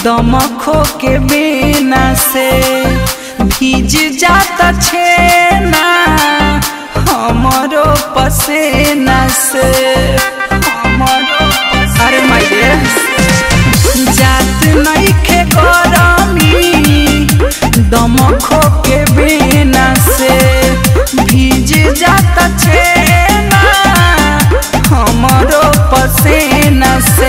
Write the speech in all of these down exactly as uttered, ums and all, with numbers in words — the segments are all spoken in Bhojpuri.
दमखो के बिना से भीज जाता छेना हमरो पसेना से हमरो अरे माय डियर जात नहीं खे गरमी दमखो के बिना से भीज जाता छेना हमरो पसेना से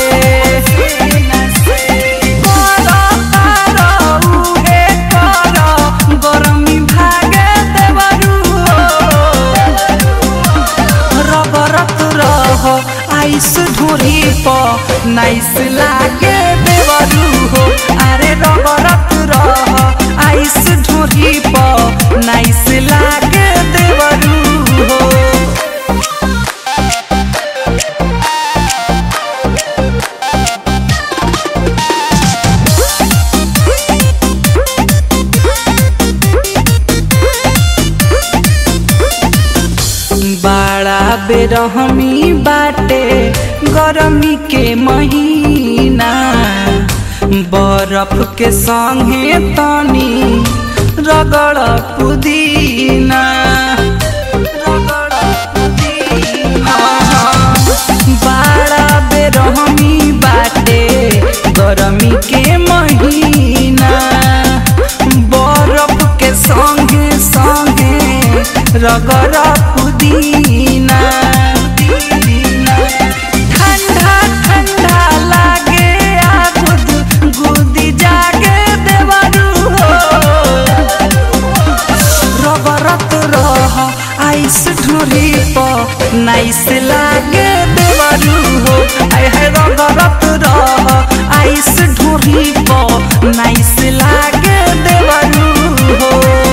आइस ढोरी पर नाइस लागे देवरू हो अरे रगरत रह आइस ढोरी पर नाइस लागे देवरू हो। बड़ा बेरहमी बाटे गरमी के महीना बर्फ के संगे तनी रगड़ पुदीना रगड़ पुदीना बड़ा बेरहमी बाटे गरमी के महीना बर्फ के संगे संगे रगड़ पुदीना ठंडा ठंडा लागे आगुद गुदी जागे देवरू हो रगरत रह आइस ढोरी पर नाइस लागे देवरू हो आय है रगरत रह आइस ढोरी पर नाइस लागे देवरू हो।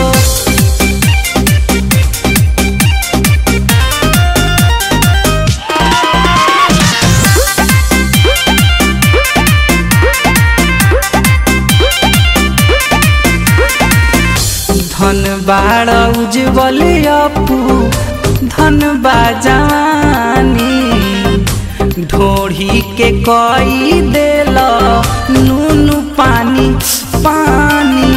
धन बाड़ उज्जवल अपू धन बाजानी ढोढ़ी के कई देल नून पानी पानी